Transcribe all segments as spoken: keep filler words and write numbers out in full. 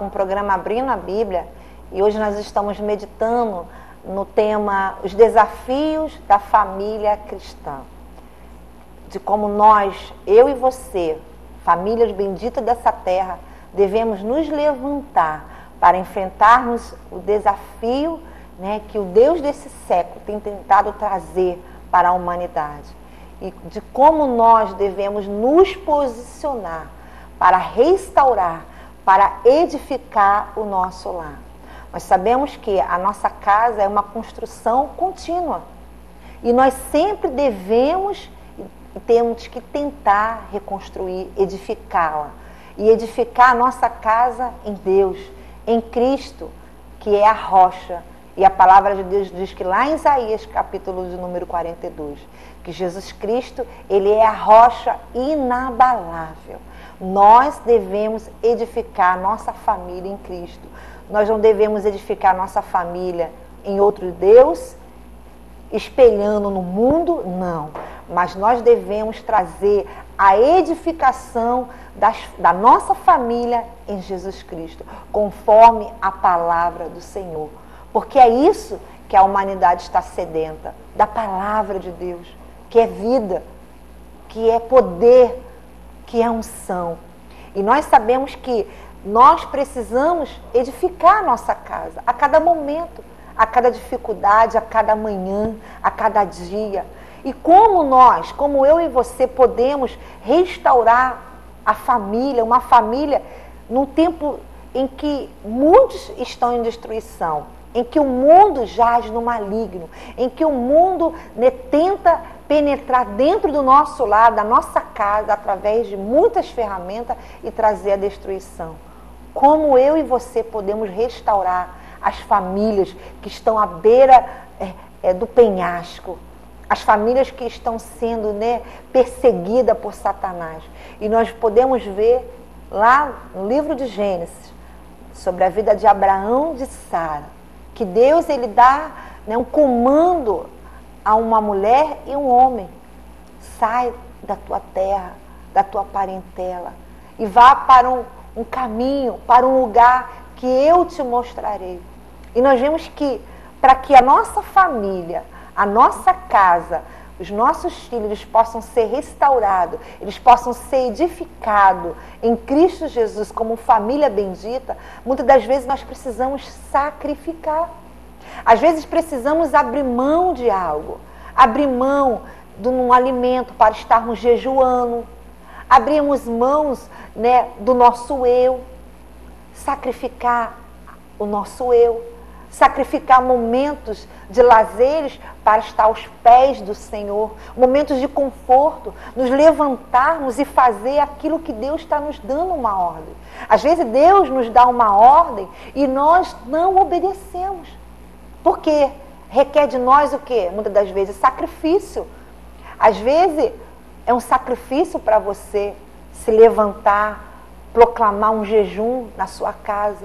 com o programa Abrindo a Bíblia e hoje nós estamos meditando no tema Os Desafios da Família Cristã. De como nós, eu e você, famílias benditas dessa terra, devemos nos levantar para enfrentarmos o desafio, né, que o Deus desse século tem tentado trazer para a humanidade. E de como nós devemos nos posicionar para restaurar, para edificar o nosso lar. Nós sabemos que a nossa casa é uma construção contínua. E nós sempre devemos e temos que tentar reconstruir, edificá-la. E edificar a nossa casa em Deus, em Cristo, que é a rocha. E a palavra de Deus diz que lá em Isaías, capítulo de número quarenta e dois, que Jesus Cristo, ele é a rocha inabalável. Nós devemos edificar a nossa família em Cristo. Nós não devemos edificar a nossa família em outro Deus, espelhando no mundo, não. Mas nós devemos trazer a edificação das, da nossa família em Jesus Cristo, conforme a palavra do Senhor. Porque é isso que a humanidade está sedenta, da palavra de Deus, que é vida, que é poder, que é unção. E nós sabemos que nós precisamos edificar a nossa casa a cada momento, a cada dificuldade, a cada manhã, a cada dia. E como nós, como eu e você, podemos restaurar a família, uma família, num tempo em que muitos estão em destruição, em que o mundo jaz no maligno, em que o mundo, né, tenta penetrar dentro do nosso lar, da nossa casa, através de muitas ferramentas e trazer a destruição. Como eu e você podemos restaurar as famílias que estão à beira é, é, do penhasco, as famílias que estão sendo, né, perseguidas por Satanás. E nós podemos ver lá no livro de Gênesis, sobre a vida de Abraão e de Sara, que Deus, ele dá, né, um comando a uma mulher e um homem. Sai da tua terra, da tua parentela e vá para um, um caminho, para um lugar que eu te mostrarei. E nós vemos que para que a nossa família, a nossa casa, os nossos filhos eles possam ser restaurados, eles possam ser edificados em Cristo Jesus como família bendita, muitas das vezes nós precisamos sacrificar. Às vezes precisamos abrir mão de algo, abrir mão de um alimento para estarmos jejuando, abrirmos mãos, né, do nosso eu, sacrificar o nosso eu, sacrificar momentos de lazeres para estar aos pés do Senhor, momentos de conforto, nos levantarmos e fazer aquilo que Deus está nos dando uma ordem. Às vezes Deus nos dá uma ordem e nós não obedecemos. Por quê? Requer de nós o quê? Muitas das vezes sacrifício. Às vezes é um sacrifício para você se levantar, proclamar um jejum na sua casa,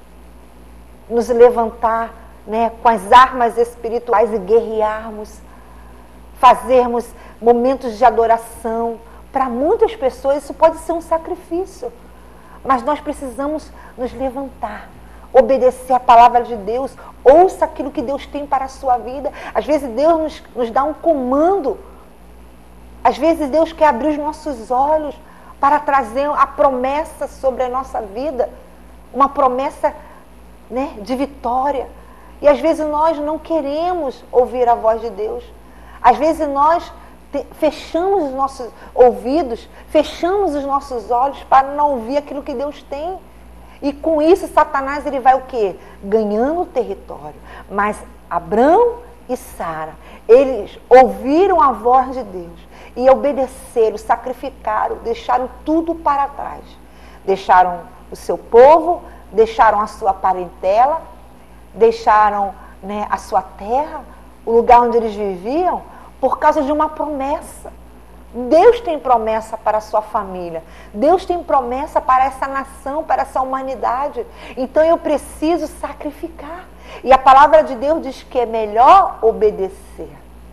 nos levantar, né, com as armas espirituais e guerrearmos, fazermos momentos de adoração. Para muitas pessoas isso pode ser um sacrifício, mas nós precisamos nos levantar, obedecer a palavra de Deus, ouça aquilo que Deus tem para a sua vida. Às vezes Deus nos, nos dá um comando, às vezes Deus quer abrir os nossos olhos para trazer a promessa sobre a nossa vida, uma promessa, né, de vitória. E às vezes nós não queremos ouvir a voz de Deus. Às vezes nós te, fechamos os nossos ouvidos, fechamos os nossos olhos para não ouvir aquilo que Deus tem. E com isso Satanás ele vai o quê? Ganhando território. Mas Abrão e Sara, eles ouviram a voz de Deus e obedeceram, sacrificaram, deixaram tudo para trás. Deixaram o seu povo, deixaram a sua parentela, deixaram, né, a sua terra, o lugar onde eles viviam, por causa de uma promessa. Deus tem promessa para a sua família. Deus tem promessa para essa nação, para essa humanidade. Então eu preciso sacrificar. E a palavra de Deus diz que é melhor obedecer.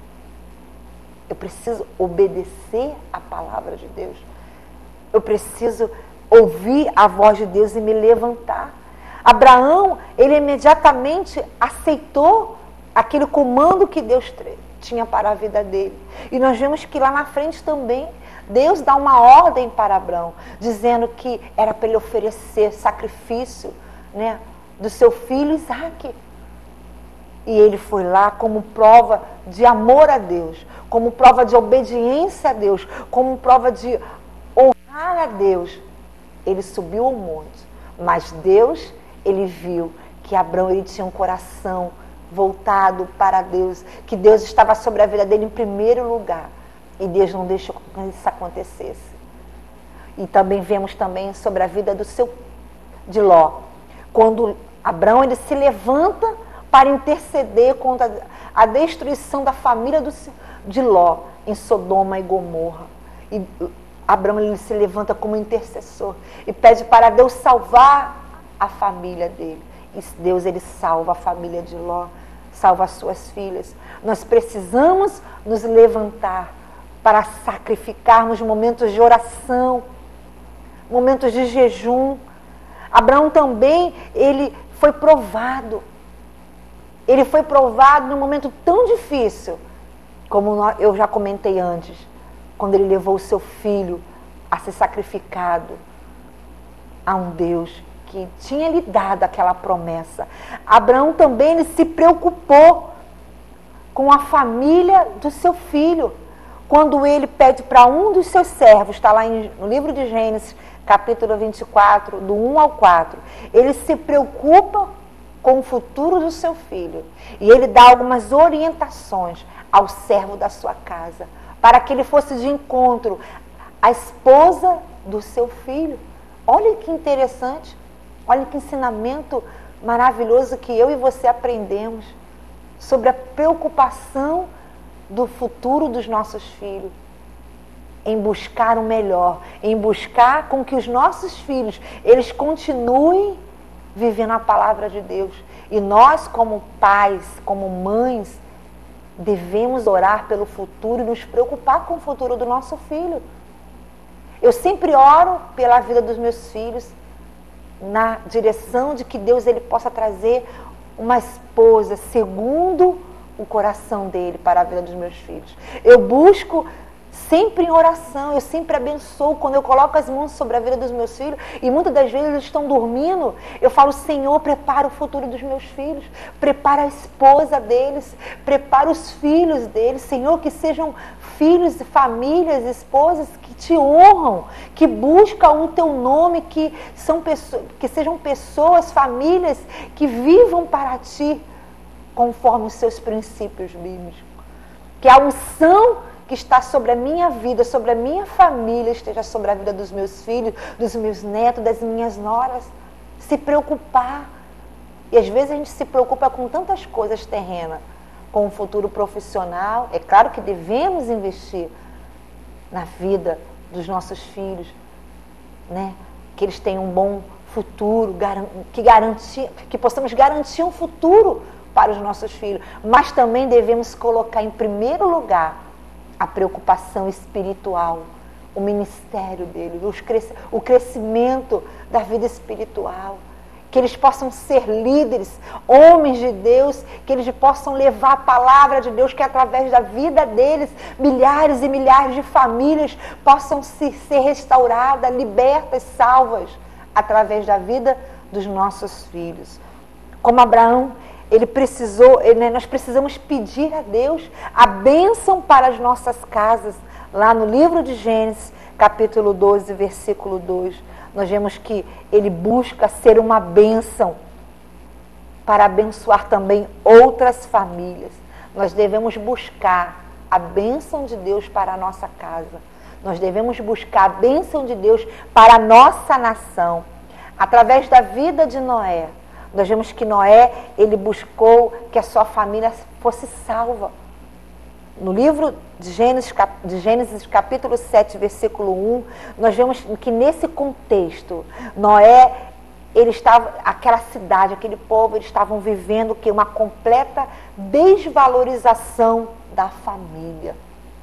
Eu preciso obedecer a palavra de Deus. Eu preciso ouvir a voz de Deus e me levantar. Abraão, ele imediatamente aceitou aquele comando que Deus tinha para a vida dele. E nós vemos que lá na frente também, Deus dá uma ordem para Abraão, dizendo que era para ele oferecer sacrifício, né, do seu filho Isaque. E ele foi lá como prova de amor a Deus, como prova de obediência a Deus, como prova de honrar a Deus. Ele subiu ao monte, mas Deus, ele viu que Abraão, ele tinha um coração voltado para Deus, que Deus estava sobre a vida dele em primeiro lugar. E Deus não deixou que isso acontecesse. E também vemos também sobre a vida do seu, de Ló. Quando Abraão, ele se levanta para interceder contra a destruição da família do, de Ló em Sodoma e Gomorra. E Abraão, ele se levanta como intercessor e pede para Deus salvar a família dele. E Deus, ele salva a família de Ló, salva as suas filhas. Nós precisamos nos levantar para sacrificarmos momentos de oração, momentos de jejum. Abraão também, ele foi provado. Ele foi provado num momento tão difícil, como eu já comentei antes, quando ele levou o seu filho a ser sacrificado a um Deus que tinha lhe dado aquela promessa. Abraão também, ele se preocupou com a família do seu filho. Quando ele pede para um dos seus servos, está lá em, no livro de Gênesis, capítulo vinte e quatro, do um ao quatro, ele se preocupa com o futuro do seu filho. E ele dá algumas orientações ao servo da sua casa, para que ele fosse de encontro à esposa do seu filho. Olha que interessante, olha que ensinamento maravilhoso que eu e você aprendemos sobre a preocupação do futuro dos nossos filhos, em buscar o melhor, em buscar com que os nossos filhos, eles continuem vivendo a palavra de Deus. E nós, como pais, como mães, devemos orar pelo futuro e nos preocupar com o futuro do nosso filho. Eu sempre oro pela vida dos meus filhos, na direção de que Deus, ele possa trazer uma esposa segundo o coração dele para a vida dos meus filhos. Eu busco sempre em oração, eu sempre abençoo quando eu coloco as mãos sobre a vida dos meus filhos, e muitas das vezes eles estão dormindo, eu falo: Senhor, prepara o futuro dos meus filhos, prepara a esposa deles, prepara os filhos deles, Senhor, que sejam filhos e famílias, esposas que te honram, que buscam o teu nome, que, são pessoas, que sejam pessoas, famílias que vivam para ti, conforme os seus princípios bíblicos. Que a unção que está sobre a minha vida, sobre a minha família, esteja sobre a vida dos meus filhos, dos meus netos, das minhas noras. Se preocupar. E às vezes a gente se preocupa com tantas coisas terrenas, com o futuro profissional. É claro que devemos investir na vida dos nossos filhos, né? Que eles tenham um bom futuro, que, garantir, que possamos garantir um futuro para os nossos filhos, mas também devemos colocar em primeiro lugar a preocupação espiritual, o ministério dele, o crescimento da vida espiritual, que eles possam ser líderes, homens de Deus, que eles possam levar a palavra de Deus, que através da vida deles, milhares e milhares de famílias possam se, ser restauradas, libertas, salvas, através da vida dos nossos filhos. Como Abraão, ele precisou, ele, né, nós precisamos pedir a Deus a bênção para as nossas casas. Lá no livro de Gênesis, capítulo doze, versículo dois, nós vemos que ele busca ser uma bênção para abençoar também outras famílias. Nós devemos buscar a bênção de Deus para a nossa casa. Nós devemos buscar a bênção de Deus para a nossa nação. Através da vida de Noé, nós vemos que Noé, ele buscou que a sua família fosse salva. No livro de Gênesis, de Gênesis capítulo sete, versículo um, nós vemos que nesse contexto, Noé, ele estava, aquela cidade, aquele povo, eles estavam vivendo que uma completa desvalorização da família.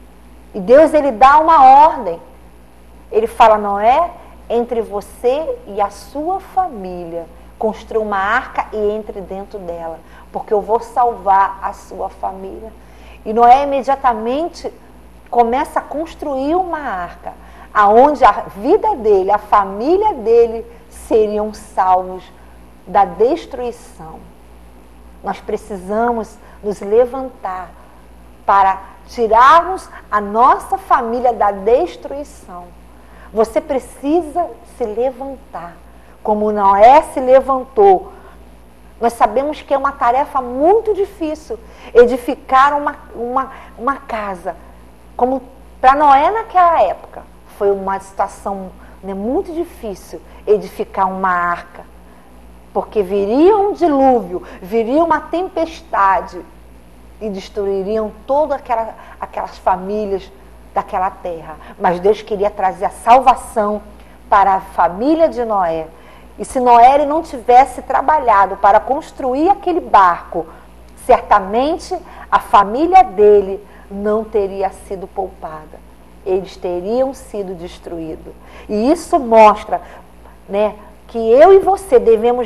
E Deus, ele dá uma ordem. Ele fala: Noé, entre você e a sua família, construa uma arca e entre dentro dela, porque eu vou salvar a sua família. E Noé imediatamente começa a construir uma arca, aonde a vida dele, a família dele seriam salvos da destruição. Nós precisamos nos levantar para tirarmos a nossa família da destruição. Você precisa se levantar, como Noé se levantou. Nós sabemos que é uma tarefa muito difícil edificar uma, uma, uma casa. Como para Noé naquela época, foi uma situação, né, muito difícil edificar uma arca. Porque viria um dilúvio, viria uma tempestade e destruiriam todas aquela, aquelas famílias daquela terra. Mas Deus queria trazer a salvação para a família de Noé. E se Noé ele não tivesse trabalhado para construir aquele barco, certamente a família dele não teria sido poupada. Eles teriam sido destruídos. E isso mostra, né, que eu e você devemos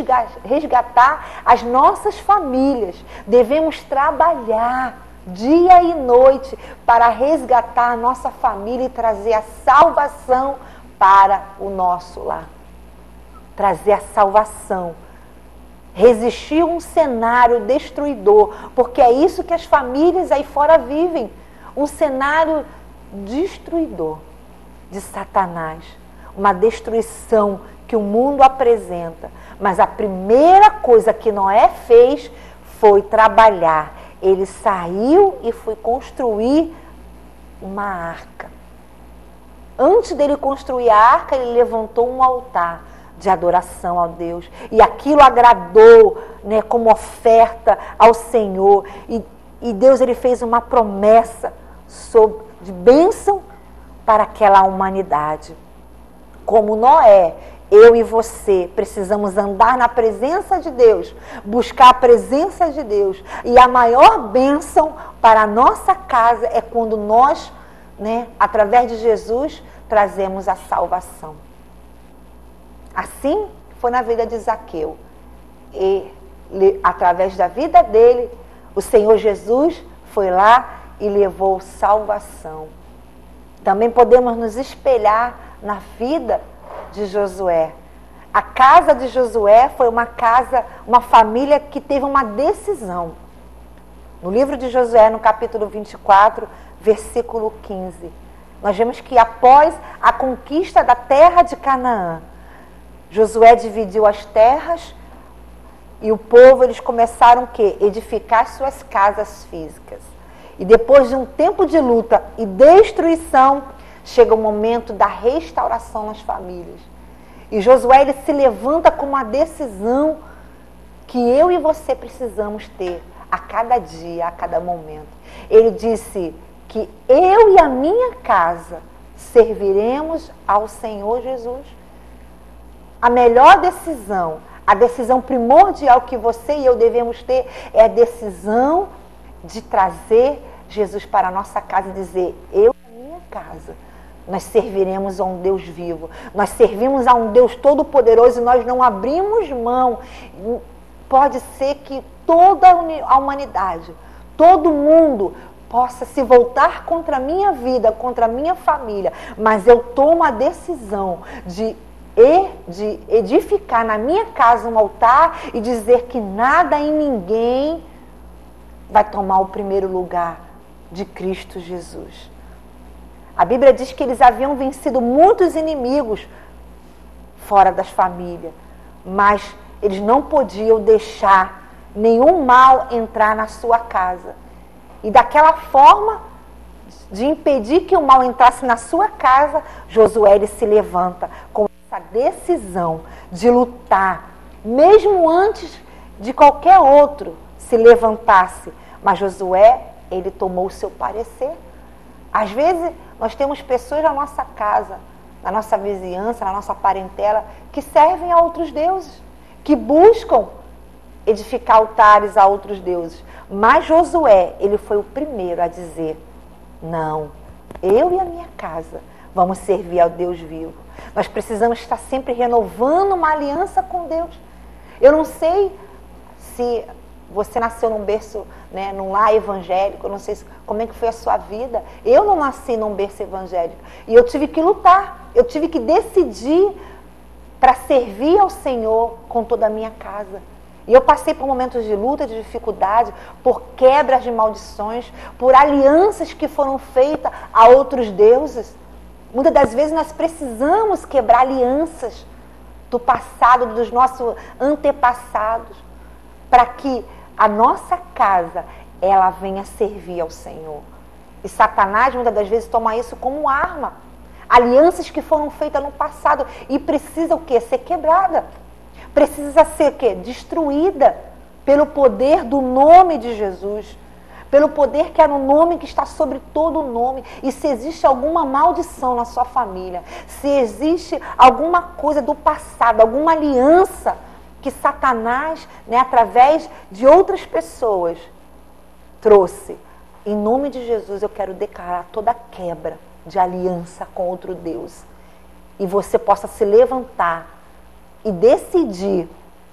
resgatar as nossas famílias. Devemos trabalhar dia e noite para resgatar a nossa família e trazer a salvação para o nosso lar. Trazer a salvação. Resistir a um cenário destruidor, porque é isso que as famílias aí fora vivem. Um cenário destruidor de Satanás. Uma destruição que o mundo apresenta. Mas a primeira coisa que Noé fez foi trabalhar. Ele saiu e foi construir uma arca. Antes dele construir a arca, ele levantou um altar de adoração a Deus. E aquilo agradou, né, como oferta ao Senhor. E, e Deus ele fez uma promessa sobre, de bênção para aquela humanidade. Como Noé, eu e você precisamos andar na presença de Deus, buscar a presença de Deus. E a maior bênção para a nossa casa é quando nós, né, através de Jesus, trazemos a salvação. Assim foi na vida de Zaqueu. E através da vida dele, o Senhor Jesus foi lá e levou salvação. Também podemos nos espelhar na vida de Josué. A casa de Josué foi uma casa, uma família que teve uma decisão. No livro de Josué, no capítulo vinte e quatro, versículo quinze, nós vemos que após a conquista da terra de Canaã, Josué dividiu as terras e o povo, eles começaram o quê? Edificar suas casas físicas. E depois de um tempo de luta e destruição, chega o momento da restauração nas famílias. E Josué ele se levanta com uma decisão que eu e você precisamos ter a cada dia, a cada momento. Ele disse que eu e a minha casa serviremos ao Senhor Jesus. A melhor decisão, a decisão primordial que você e eu devemos ter é a decisão de trazer Jesus para a nossa casa e dizer, eu e a minha casa, nós serviremos a um Deus vivo. Nós servimos a um Deus todo-poderoso e nós não abrimos mão. Pode ser que toda a humanidade, todo mundo possa se voltar contra a minha vida, contra a minha família, mas eu tomo a decisão de, de edificar na minha casa um altar e dizer que nada e ninguém vai tomar o primeiro lugar de Cristo Jesus. A Bíblia diz que eles haviam vencido muitos inimigos fora das famílias, mas eles não podiam deixar nenhum mal entrar na sua casa. E daquela forma de impedir que o mal entrasse na sua casa, Josué ele se levanta com essa decisão de lutar, mesmo antes de qualquer outro se levantasse. Mas Josué, ele tomou o seu parecer. Às vezes, nós temos pessoas na nossa casa, na nossa vizinhança, na nossa parentela, que servem a outros deuses, que buscam edificar altares a outros deuses. Mas Josué, ele foi o primeiro a dizer, não, eu e a minha casa vamos servir ao Deus vivo. Nós precisamos estar sempre renovando uma aliança com Deus. Eu não sei se você nasceu num berço, né, num lar evangélico, eu não sei como é que foi a sua vida. Eu não nasci num berço evangélico. E eu tive que lutar, eu tive que decidir para servir ao Senhor com toda a minha casa. E eu passei por momentos de luta, de dificuldade, por quebras de maldições, por alianças que foram feitas a outros deuses. Muitas das vezes nós precisamos quebrar alianças do passado, dos nossos antepassados, para que a nossa casa, ela venha servir ao Senhor. E Satanás, muitas das vezes, toma isso como arma. Alianças que foram feitas no passado e precisa o quê? Ser quebrada. Precisa ser o quê? Destruída pelo poder do nome de Jesus. Pelo poder que é no nome que está sobre todo o nome. E se existe alguma maldição na sua família, se existe alguma coisa do passado, alguma aliança que Satanás, né, através de outras pessoas, trouxe, em nome de Jesus eu quero declarar toda quebra de aliança com outro Deus. E você possa se levantar e decidir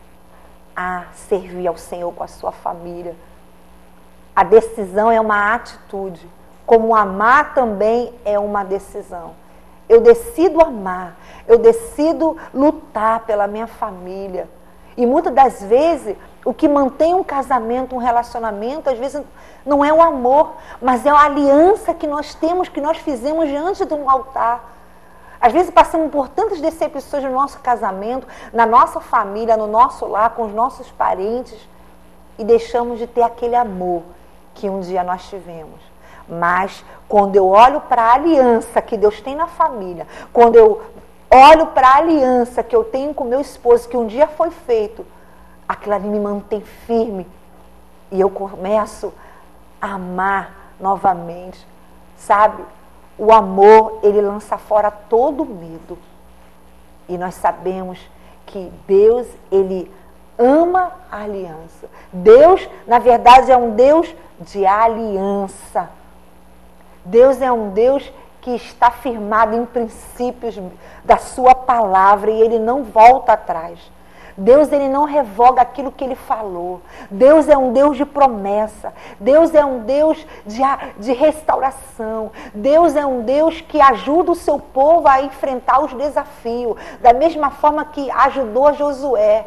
a servir ao Senhor com a sua família. A decisão é uma atitude, como amar também é uma decisão. Eu decido amar, eu decido lutar pela minha família. E muitas das vezes, o que mantém um casamento, um relacionamento, às vezes não é o amor, mas é a aliança que nós temos, que nós fizemos diante de um altar. Às vezes passamos por tantas decepções no nosso casamento, na nossa família, no nosso lar, com os nossos parentes, e deixamos de ter aquele amor que um dia nós tivemos. Mas quando eu olho para a aliança que Deus tem na família, quando eu olho para a aliança que eu tenho com meu esposo, que um dia foi feito, aquilo ali me mantém firme. E eu começo a amar novamente. Sabe? O amor, ele lança fora todo medo. E nós sabemos que Deus, ele ama a aliança. Deus, na verdade, é um Deus de aliança. Deus é um Deus que está firmado em princípios da sua palavra e ele não volta atrás. Deus, ele não revoga aquilo que ele falou. Deus é um Deus de promessa. Deus é um Deus de, de restauração. Deus é um Deus que ajuda o seu povo a enfrentar os desafios, da mesma forma que ajudou a Josué.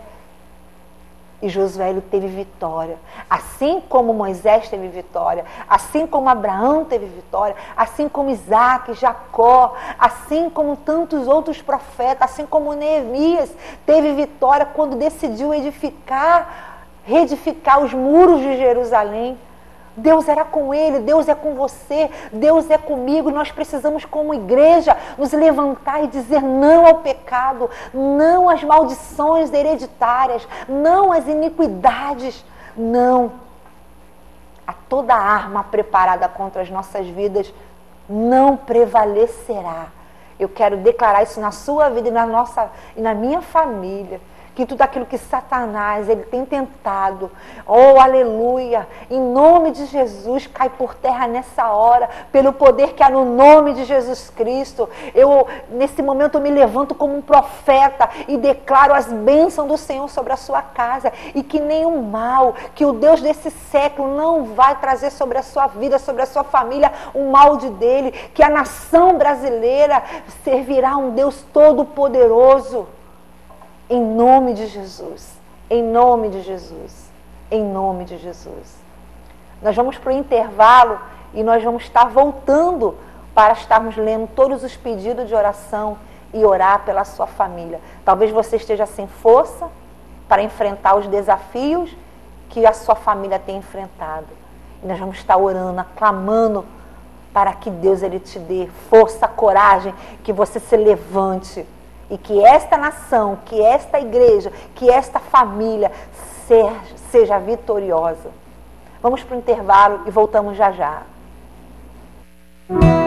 E Josué, ele teve vitória. Assim como Moisés teve vitória, assim como Abraão teve vitória, assim como Isaac, Jacó, assim como tantos outros profetas, assim como Neemias teve vitória quando decidiu edificar, reedificar os muros de Jerusalém. Deus era com ele, Deus é com você, Deus é comigo. Nós precisamos, como igreja, nos levantar e dizer não ao pecado, não às maldições hereditárias, não às iniquidades, não a toda arma preparada contra as nossas vidas não prevalecerá. Eu quero declarar isso na sua vida e na, nossa, e na minha família. Que tudo aquilo que Satanás, ele tem tentado, oh, aleluia, em nome de Jesus, cai por terra nessa hora, pelo poder que há no nome de Jesus Cristo. Eu, nesse momento, eu me levanto como um profeta e declaro as bênçãos do Senhor sobre a sua casa, e que nenhum mal, que o Deus desse século não vai trazer sobre a sua vida, sobre a sua família, o mal de dele, que a nação brasileira servirá um Deus todo-poderoso. Em nome de Jesus, em nome de Jesus, em nome de Jesus. Nós vamos para o intervalo e nós vamos estar voltando para estarmos lendo todos os pedidos de oração e orar pela sua família. Talvez você esteja sem força para enfrentar os desafios que a sua família tem enfrentado. E nós vamos estar orando, clamando para que Deus, ele te dê força, coragem, que você se levante. E que esta nação, que esta igreja, que esta família seja, seja vitoriosa. Vamos para o intervalo e voltamos já já.